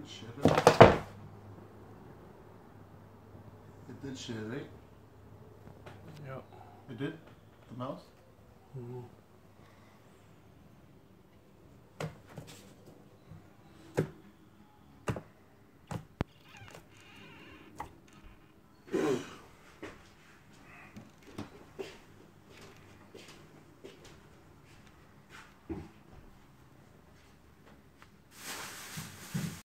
It should have. It did share, right? Yeah. It did? The mouse? Mm-hmm.